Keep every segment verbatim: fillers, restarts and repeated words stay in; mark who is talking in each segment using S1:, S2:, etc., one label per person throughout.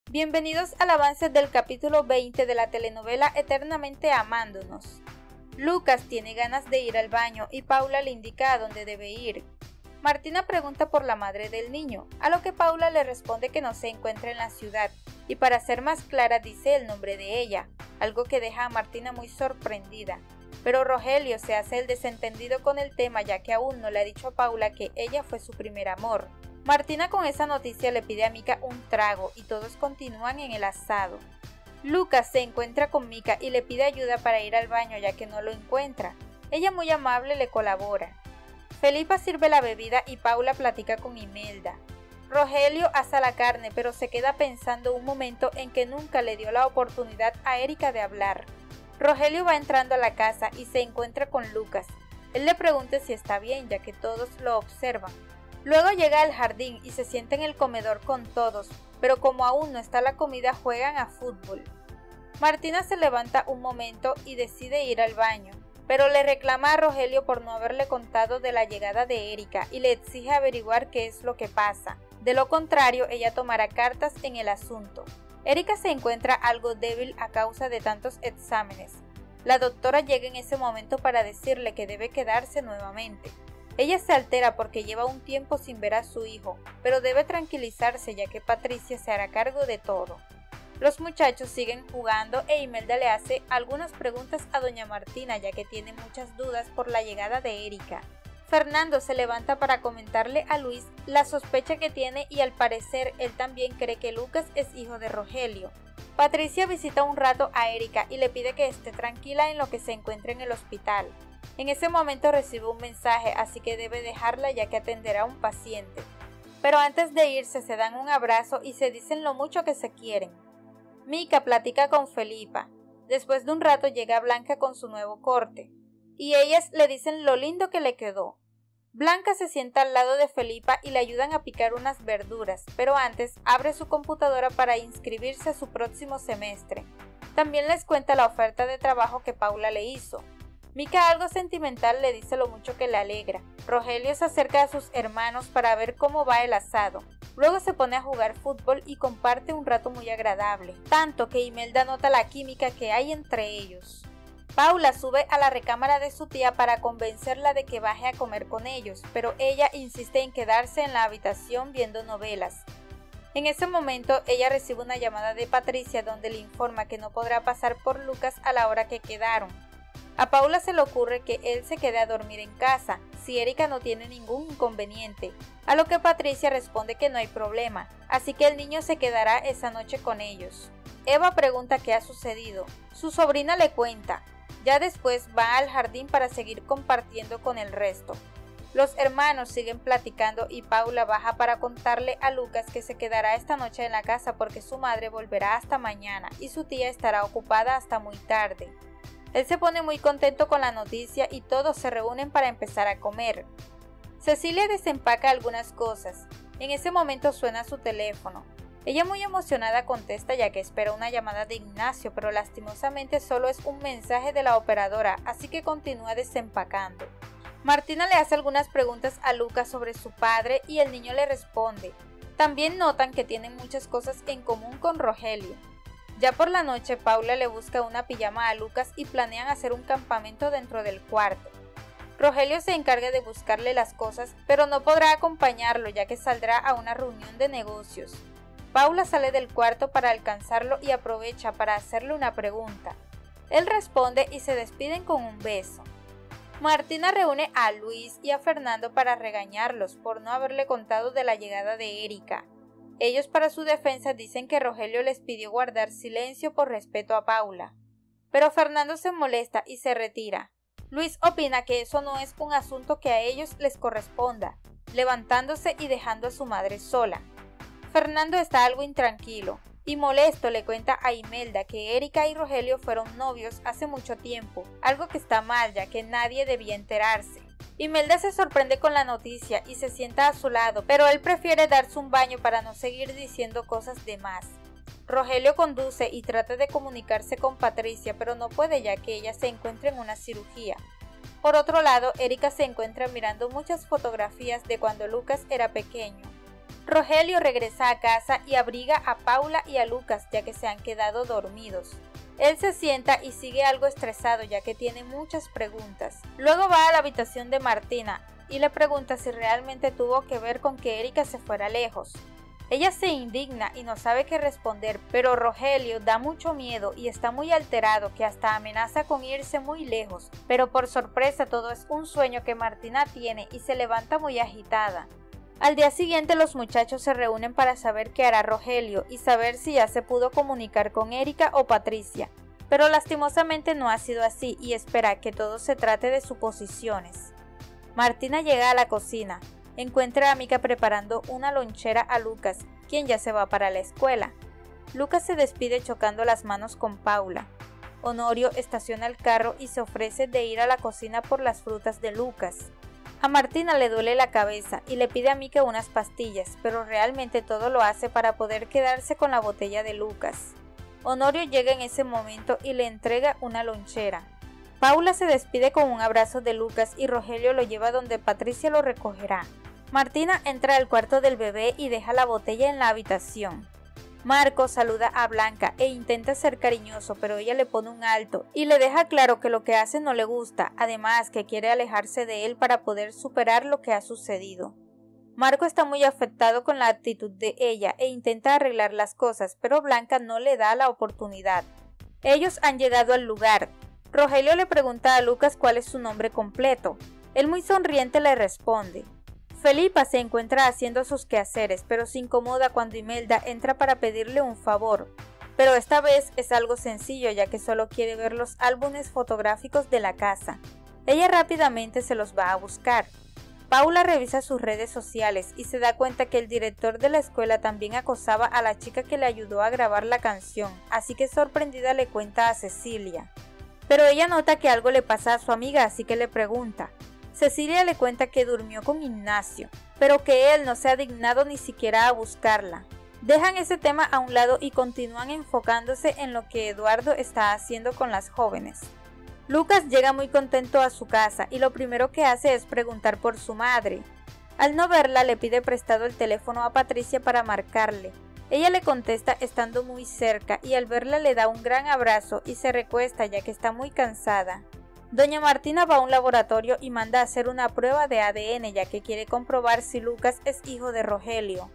S1: Bienvenidos al avance del capítulo veinte de la telenovela Eternamente Amándonos. Lucas tiene ganas de ir al baño y Paula le indica a dónde debe ir. Martina pregunta por la madre del niño, a lo que Paula le responde que no se encuentra en la ciudad, y para ser más clara dice el nombre de ella, algo que deja a Martina muy sorprendida. Pero Rogelio se hace el desentendido con el tema ya que aún no le ha dicho a Paula que ella fue su primer amor. Martina con esa noticia le pide a Mika un trago y todos continúan en el asado. Lucas se encuentra con Mika y le pide ayuda para ir al baño ya que no lo encuentra. Ella muy amable le colabora. Felipa sirve la bebida y Paula platica con Imelda. Rogelio asa la carne pero se queda pensando un momento en que nunca le dio la oportunidad a Erika de hablar. Rogelio va entrando a la casa y se encuentra con Lucas. Él le pregunta si está bien ya que todos lo observan. Luego llega al jardín y se sienta en el comedor con todos, pero como aún no está la comida juegan a fútbol. Martina se levanta un momento y decide ir al baño, pero le reclama a Rogelio por no haberle contado de la llegada de Erika y le exige averiguar qué es lo que pasa. De lo contrario, ella tomará cartas en el asunto. Erika se encuentra algo débil a causa de tantos exámenes. La doctora llega en ese momento para decirle que debe quedarse nuevamente. Ella se altera porque lleva un tiempo sin ver a su hijo, pero debe tranquilizarse ya que Patricia se hará cargo de todo. Los muchachos siguen jugando e Imelda le hace algunas preguntas a doña Martina ya que tiene muchas dudas por la llegada de Erika. Fernando se levanta para comentarle a Luis la sospecha que tiene y al parecer él también cree que Lucas es hijo de Rogelio. Patricia visita un rato a Erika y le pide que esté tranquila en lo que se encuentra en el hospital. En ese momento recibe un mensaje, así que debe dejarla ya que atenderá a un paciente. Pero antes de irse se dan un abrazo y se dicen lo mucho que se quieren. Mika platica con Felipa. Después de un rato llega Blanca con su nuevo corte, y ellas le dicen lo lindo que le quedó. Blanca se sienta al lado de Felipa y le ayudan a picar unas verduras, pero antes abre su computadora para inscribirse a su próximo semestre. También les cuenta la oferta de trabajo que Paula le hizo. Mika, algo sentimental, le dice lo mucho que le alegra. Rogelio se acerca a sus hermanos para ver cómo va el asado. Luego se pone a jugar fútbol y comparte un rato muy agradable, tanto que Imelda nota la química que hay entre ellos. Paula sube a la recámara de su tía para convencerla de que baje a comer con ellos, pero ella insiste en quedarse en la habitación viendo novelas. En ese momento ella recibe una llamada de Patricia donde le informa que no podrá pasar por Lucas a la hora que quedaron. A Paula se le ocurre que él se quede a dormir en casa, si Erika no tiene ningún inconveniente, a lo que Patricia responde que no hay problema, así que el niño se quedará esa noche con ellos. Eva pregunta qué ha sucedido. Su sobrina le cuenta. Ya después va al jardín para seguir compartiendo con el resto. Los hermanos siguen platicando y Paula baja para contarle a Lucas que se quedará esta noche en la casa porque su madre volverá hasta mañana y su tía estará ocupada hasta muy tarde. Él se pone muy contento con la noticia y todos se reúnen para empezar a comer. Cecilia desempaca algunas cosas. En ese momento suena su teléfono. Ella muy emocionada contesta ya que espera una llamada de Ignacio, pero lastimosamente solo es un mensaje de la operadora, así que continúa desempacando. Martina le hace algunas preguntas a Lucas sobre su padre y el niño le responde. También notan que tienen muchas cosas en común con Rogelio. Ya por la noche, Paula le busca una pijama a Lucas y planean hacer un campamento dentro del cuarto. Rogelio se encarga de buscarle las cosas, pero no podrá acompañarlo ya que saldrá a una reunión de negocios. Paula sale del cuarto para alcanzarlo y aprovecha para hacerle una pregunta. Él responde y se despiden con un beso. Martina reúne a Luis y a Fernando para regañarlos por no haberle contado de la llegada de Erika. Ellos para su defensa dicen que Rogelio les pidió guardar silencio por respeto a Paula. Pero Fernando se molesta y se retira. Luis opina que eso no es un asunto que a ellos les corresponda, levantándose y dejando a su madre sola. Fernando está algo intranquilo y molesto le cuenta a Imelda que Erika y Rogelio fueron novios hace mucho tiempo, algo que está mal ya que nadie debía enterarse. Imelda se sorprende con la noticia y se sienta a su lado, pero él prefiere darse un baño para no seguir diciendo cosas de más. Rogelio conduce y trata de comunicarse con Patricia, pero no puede ya que ella se encuentra en una cirugía. Por otro lado, Erika se encuentra mirando muchas fotografías de cuando Lucas era pequeño. Rogelio regresa a casa y abriga a Paula y a Lucas ya que se han quedado dormidos. Él se sienta y sigue algo estresado ya que tiene muchas preguntas. Luego va a la habitación de Martina y le pregunta si realmente tuvo que ver con que Erika se fuera lejos. Ella se indigna y no sabe qué responder, pero Rogelio da mucho miedo y está muy alterado que hasta amenaza con irse muy lejos, pero por sorpresa todo es un sueño que Martina tiene y se levanta muy agitada. Al día siguiente los muchachos se reúnen para saber qué hará Rogelio y saber si ya se pudo comunicar con Erika o Patricia, pero lastimosamente no ha sido así y espera que todo se trate de suposiciones. Martina llega a la cocina. Encuentra a Mika preparando una lonchera a Lucas, quien ya se va para la escuela. Lucas se despide chocando las manos con Paula. Honorio estaciona el carro y se ofrece de ir a la cocina por las frutas de Lucas. A Martina le duele la cabeza y le pide a Mika unas pastillas, pero realmente todo lo hace para poder quedarse con la botella de Lucas. Honorio llega en ese momento y le entrega una lonchera. Paula se despide con un abrazo de Lucas y Rogelio lo lleva donde Patricia lo recogerá. Martina entra al cuarto del bebé y deja la botella en la habitación. Marco saluda a Blanca e intenta ser cariñoso, pero ella le pone un alto y le deja claro que lo que hace no le gusta, además que quiere alejarse de él para poder superar lo que ha sucedido. Marco está muy afectado con la actitud de ella e intenta arreglar las cosas, pero Blanca no le da la oportunidad. Ellos han llegado al lugar. Rogelio le pregunta a Lucas cuál es su nombre completo. Él muy sonriente le responde. Felipa se encuentra haciendo sus quehaceres, pero se incomoda cuando Imelda entra para pedirle un favor. Pero esta vez es algo sencillo ya que solo quiere ver los álbumes fotográficos de la casa. Ella rápidamente se los va a buscar. Paula revisa sus redes sociales y se da cuenta que el director de la escuela también acosaba a la chica que le ayudó a grabar la canción, así que sorprendida le cuenta a Cecilia. Pero ella nota que algo le pasa a su amiga, así que le pregunta. Cecilia le cuenta que durmió con Ignacio, pero que él no se ha dignado ni siquiera a buscarla. Dejan ese tema a un lado y continúan enfocándose en lo que Eduardo está haciendo con las jóvenes. Lucas llega muy contento a su casa y lo primero que hace es preguntar por su madre. Al no verla le pide prestado el teléfono a Patricia para marcarle. Ella le contesta estando muy cerca y al verla le da un gran abrazo y se recuesta ya que está muy cansada. Doña Martina va a un laboratorio y manda a hacer una prueba de A D N ya que quiere comprobar si Lucas es hijo de Rogelio.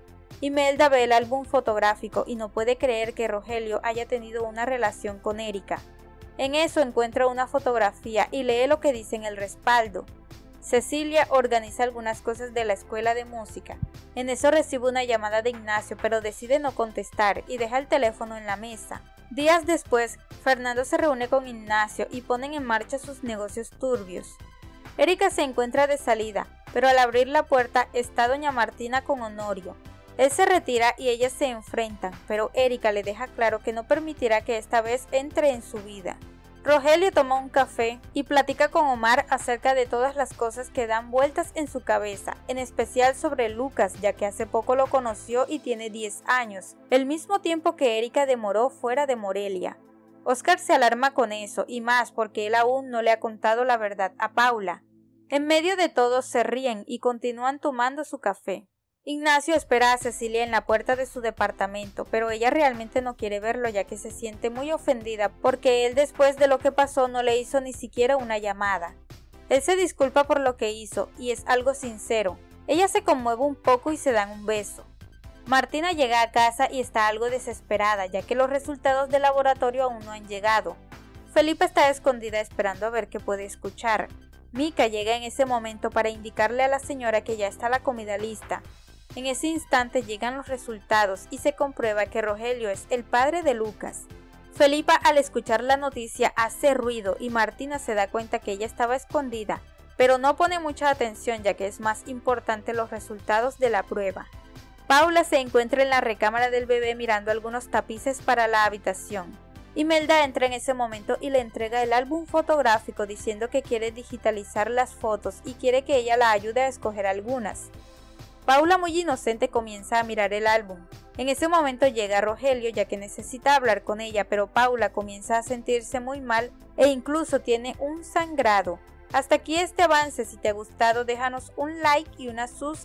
S1: Imelda ve el álbum fotográfico y no puede creer que Rogelio haya tenido una relación con Erika. En eso encuentra una fotografía y lee lo que dice en el respaldo. Cecilia organiza algunas cosas de la escuela de música. En eso recibe una llamada de Ignacio, pero decide no contestar y deja el teléfono en la mesa. Días después, Fernando se reúne con Ignacio y ponen en marcha sus negocios turbios. Erika se encuentra de salida, pero al abrir la puerta está doña Martina con Honorio. Él se retira y ellas se enfrentan, pero Erika le deja claro que no permitirá que esta vez entre en su vida. Rogelio toma un café y platica con Omar acerca de todas las cosas que dan vueltas en su cabeza, en especial sobre Lucas, ya que hace poco lo conoció y tiene diez años, el mismo tiempo que Erika demoró fuera de Morelia. Oscar se alarma con eso, y más porque él aún no le ha contado la verdad a Paula. En medio de todo se ríen y continúan tomando su café. Ignacio espera a Cecilia en la puerta de su departamento, pero ella realmente no quiere verlo ya que se siente muy ofendida porque él después de lo que pasó no le hizo ni siquiera una llamada. Él se disculpa por lo que hizo y es algo sincero. Ella se conmueve un poco y se dan un beso. Martina llega a casa y está algo desesperada ya que los resultados del laboratorio aún no han llegado. Felipa está escondida esperando a ver qué puede escuchar. Mika llega en ese momento para indicarle a la señora que ya está la comida lista. En ese instante llegan los resultados y se comprueba que Rogelio es el padre de Lucas. Felipa al escuchar la noticia hace ruido y Martina se da cuenta que ella estaba escondida, pero no pone mucha atención ya que es más importante los resultados de la prueba. Paula se encuentra en la recámara del bebé mirando algunos tapices para la habitación. Imelda entra en ese momento y le entrega el álbum fotográfico diciendo que quiere digitalizar las fotos y quiere que ella la ayude a escoger algunas. Paula muy inocente comienza a mirar el álbum. En ese momento llega Rogelio ya que necesita hablar con ella, pero Paula comienza a sentirse muy mal e incluso tiene un sangrado. Hasta aquí este avance, si te ha gustado déjanos un like y una suscripción.